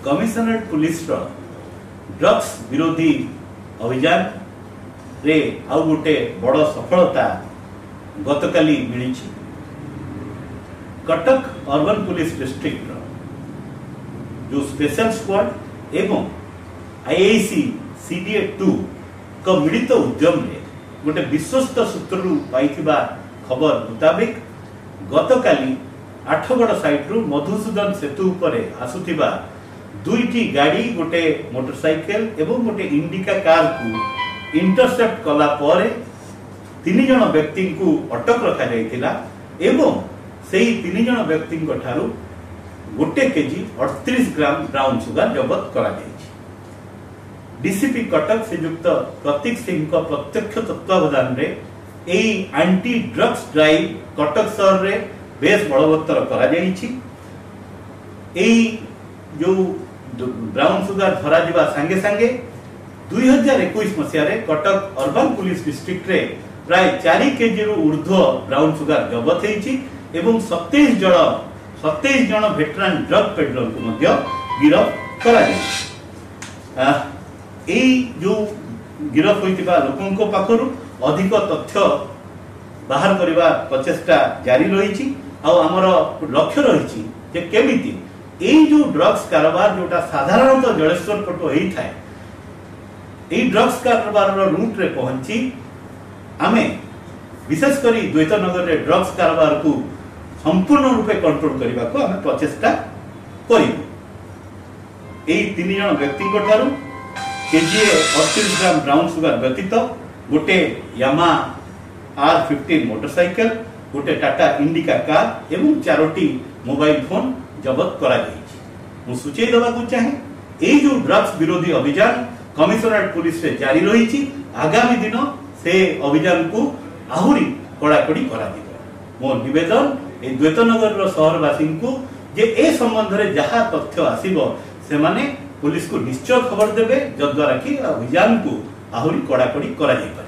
Commissionerate police drugs विरोधी अभियान रे आउ गोटे बड़ सफलता गतकाली मिली। कटक अर्बन पुलिस डिस्ट्रिक्ट जो स्पेशल स्क्वाड एवं आईआईसी सीडीए 2 का मिलित उद्यम रे गोटे विश्वस्त सूत्रु पाइथिबा खबर मुताबिक गतकाली आठगड़ साइड रु मधुसूदन सेतु उपरे आसुथिबा दुईटी गाड़ी गोटे मोटरसाइकेल एवं गोटे इंडिका कार को इंटरसेप्ट कला परे 3 जन व्यक्ति को अटक रखा जाइथिला एवं सेही 3 जन व्यक्ति को ठारू 1 केजी 38 ग्राम ब्राउन सुगर जब्त करा जाइछि। डीसीपी कटक श्रीयुक्त प्रतीक सिंह का प्रत्यक्ष तत्वावधान रे एई एंटी ड्रग्स ड्राइव कटक शहर रे बेस बलवत्तर करा जाइछि। एई जो ब्राउन सुगर धरा जिबा संगे संगे 2021 मसिया रे कटक अर्बन पुलिस डिस्ट्रिक्ट रे प्राय 4 केजी रु ऊर्ध्व ब्राउन सुगर जब्त हेछि एवं 27 जन वेटरान ड्रग पेडलर को मध्य गिरफ्त करा जाइछि। एई जो गिरफ्त होइतिबा लोकन को पाखरु अधिक तथ्य बाहर करबा प्रचेष्टा जारी रहिछि आ हमर लक्ष्य रहिछि जे केमिति एई जो ड्रग्स कारोबार जोटा साधारणतः जलेश्वर पटो हेई थाए एई ड्रग्स कारोबार रो रूट रे पहुंची आमे विशेष करी द्वैतनगर रे ड्रग्स कारोबार को संपूर्ण रूपे कंट्रोल करबा को आमे प्रचेष्टा करिबु। एई 3 जन व्यक्ति को ठारू केजीए 38 ग्राम ब्राउन सुगर व्यतीत गोटे यामा R15 मोटरसाइकेल गोटे टाटा इंडिका कार एवं 4टी मोबाइल फोन जब्त करा जाइछि। मु सूचई देबा को चाहे एई जो ड्रग्स विरोधी अभियान कमिशनरेट पुलिस रे जारी रहिछि आगामी दिन से अभियान को आहुरी कड़ाकड़ी करा दिबो। मो निवेदन ए द्वैतनगर रो शहरवासी को जे ए संबंध रे जहा तथ्य आसीबो से माने पुलिस को निश्चय खबर देबे जद्वारा कि अभियान को आहुरी कड़ाकड़ी करा जाय।